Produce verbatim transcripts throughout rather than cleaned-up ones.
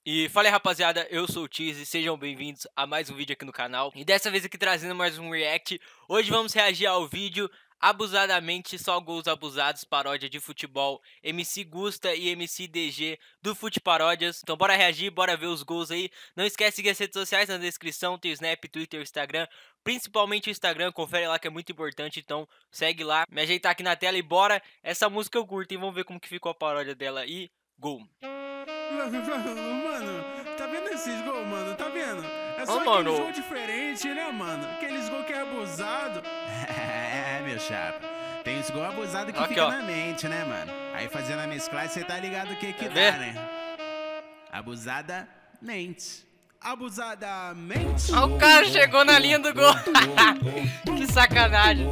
E fala aí, rapaziada, eu sou o Tizi, sejam bem-vindos a mais um vídeo aqui no canal. E dessa vez aqui trazendo mais um react. Hoje vamos reagir ao vídeo Abusadamente, Só Gols Abusados, paródia de futebol, M C Gusta e M C D G do Fute Paródias. Então bora reagir, bora ver os gols aí. Não esquece de seguir as redes sociais na descrição, tem o Snap, Twitter, Instagram. Principalmente o Instagram, confere lá que é muito importante, então segue lá. Me ajeitar aqui na tela e bora. Essa música eu curto, e vamos ver como que ficou a paródia dela e gol. Mano, tá vendo esses gols, mano? Tá vendo? É só Ô, aqueles mano. gols diferentes, né, mano? Aqueles gols que é abusado. É, meu chapa. Tem os gols abusados que Aqui, fica ó. na mente, né, mano? Aí fazendo a mesclagem, você tá ligado o que que Quer dá, ver? né? Abusadamente. Abusadamente. Ah, o cara chegou na linha do gol. Que sacanagem.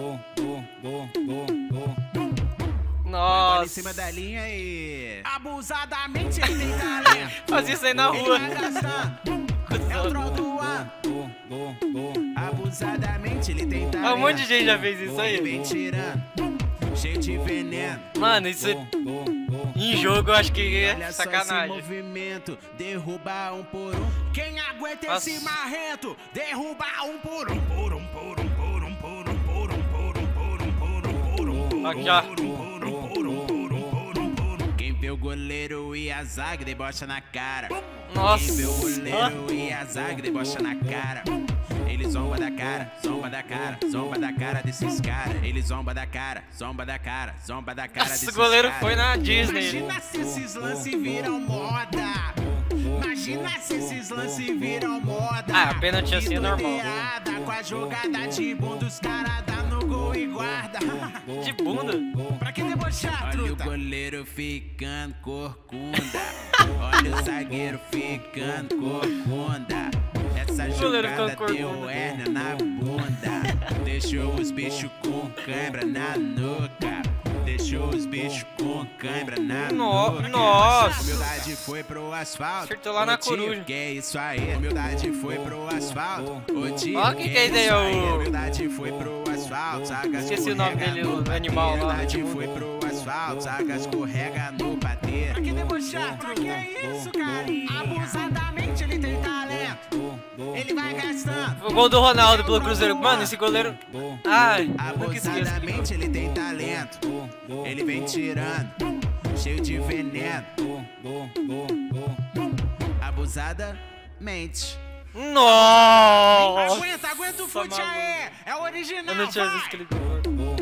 Bola em Nossa. cima da linha e... Abusadamente ele tem talento. Fazia isso aí na Ele rua. vai gastando. É o troll do ano. Abusadamente ele tem talento. Ah, um monte de gente já fez isso Ele aí. vem tirando, cheio de veneno. Mano, isso em jogo eu acho que é Olha só esse sacanagem. movimento, derruba um por um. Quem aguenta Nossa. esse marrento? Derruba um por um, por um, por um, por um, por um, por um, por um, por um, por um, por um, por um, Aqui, ó. por um, por um, por um, por um, por um, por um. Quem vê o goleiro e a zaga debocha na cara. Nossa. Quem vê o goleiro e a zaga debocha na cara. Ele zomba da cara, zomba da cara, zomba da cara desses caras. Ele zomba da cara, zomba da cara, zomba da cara Nossa, desses o goleiro cara. foi na Disney. Imagina se esses lances viram moda. Imagina se esses lances viram moda. Ah, pênalti assim é Que normal. doideirada, com a jogada de bunda, os caras dá no gol e guarda. De bunda. Pra que debochar, Olha o truta? goleiro ficando corcunda. Olha o zagueiro ficando corcunda. Essa goleiro jogada ficando deu corcunda. hérnia na bunda. Deixou os bichos com cãibra na nuca. Deixou os bichos com cãibra na No- nuca. nossa. Humildade foi pro asfalto. Acertou lá na Ô, tio, coruja. Que é isso aí? Humildade foi pro asfalto. Ô, tio, Ó, que que é isso aí, isso aí? o- Humildade foi pro asfalto. Saga Esqueci o nome escorrega dele, no o animal lá. Humildade foi pro asfalto. Saga escorrega no patê. Pra que debochar, truta? Que é isso, carinha? Abusadamente ele tem talento. Ele vai gastando. O gol do Ronaldo pelo Cruzeiro. Mano, esse goleiro. Ai, nunca esqueço. Abusadamente ele tem talento. Ele vem tirando, cheio de veneno. Abusadamente. Nossa. Aguenta, aguenta o fute maluco. aí. É o original, Eu não tinha vai. visto aquele gol.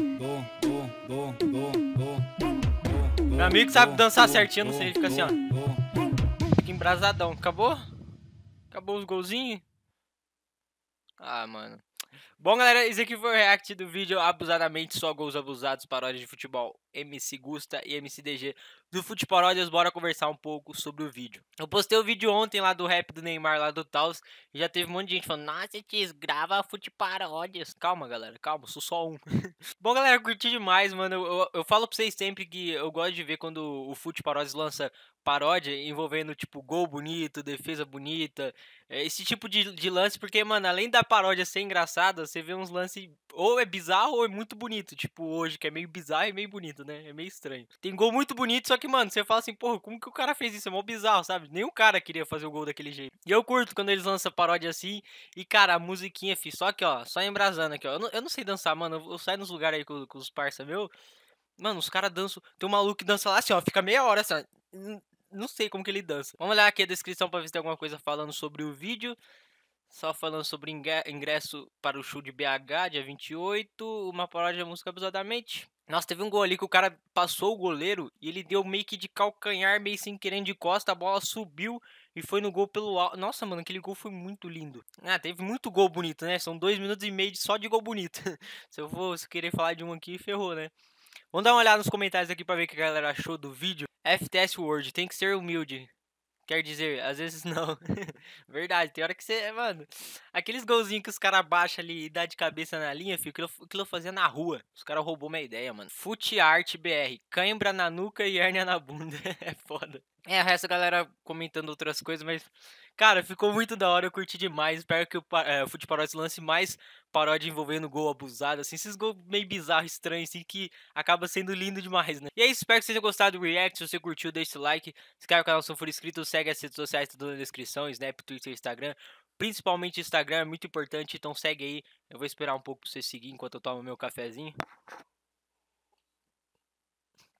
Meu amigo sabe dançar certinho, não sei, ele fica assim, ó. Fica embrasadão. Acabou? Acabou os golzinhos? Ah, mano. Bom, galera, esse aqui foi o react do vídeo Abusadamente, Só Gols Abusados, paródia de futebol, M C Gusta e M C D G do Fute Paródias. Bora conversar um pouco sobre o vídeo. Eu postei o vídeo ontem lá do rap do Neymar, lá do Taos, e já teve um monte de gente falando, nossa, Tiz, grava Fute Paródias. Calma, galera, calma, sou só um. Bom, galera, curti demais, mano. Eu, eu, eu falo pra vocês sempre que eu gosto de ver quando o Fute Paródias lança paródia envolvendo, tipo, gol bonito, defesa bonita, esse tipo de, de lance, porque, mano, além da paródia ser engraçada, você vê uns lances ou é bizarro ou é muito bonito, tipo hoje, que é meio bizarro e meio bonito, né? É meio estranho. Tem gol muito bonito, só que, mano, você fala assim, porra, como que o cara fez isso? É mó bizarro, sabe? Nem o cara queria fazer o gol daquele jeito. E eu curto quando eles lançam paródia assim, e, cara, a musiquinha, fi, só aqui, ó, só embrasando aqui, ó. Eu não, eu não sei dançar, mano, eu, eu saio nos lugares aí com, com os parça meu, mano, os caras dançam, tem um maluco que dança lá assim, ó, fica meia hora assim, ó. Não sei como que ele dança. Vamos olhar aqui a descrição pra ver se tem alguma coisa falando sobre o vídeo. Só falando sobre ingresso para o show de B H, dia vinte e oito. Uma paródia de música Abusadamente. Nossa, teve um gol ali que o cara passou o goleiro e ele deu meio que de calcanhar, meio sem querer de costa. A bola subiu e foi no gol pelo alto. Nossa, mano, aquele gol foi muito lindo. Ah, teve muito gol bonito, né? São dois minutos e meio só de gol bonito. Se eu for querer falar de um aqui, ferrou, né? Vamos dar uma olhada nos comentários aqui pra ver o que a galera achou do vídeo. F T S Word, tem que ser humilde. Quer dizer, às vezes não. Verdade, tem hora que você... Mano, aqueles golzinhos que os caras baixam ali e dá de cabeça na linha, filho, aquilo, aquilo eu fazia na rua. Os caras roubou minha ideia, mano. Fute Art B R, cãibra na nuca e hérnia na bunda. É foda. É, o resto da galera comentando outras coisas, mas... Cara, ficou muito da hora, eu curti demais. Espero que o, pa- é, o Fute Paródias lance mais paródia envolvendo gol abusado, assim. Esses gols meio bizarros, estranhos, assim, que acaba sendo lindo demais, né? E é isso, espero que vocês tenham gostado do react. Se você curtiu, deixa o like. Se inscreve no canal se não for inscrito, segue as redes sociais, tudo na descrição. Snap, Twitter, Instagram. Principalmente Instagram, é muito importante, então segue aí. Eu vou esperar um pouco pra você seguir enquanto eu tomo meu cafezinho.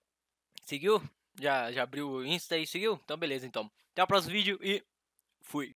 Seguiu? Já, já abriu o Insta e seguiu? Então beleza, então. Até o próximo vídeo e fui.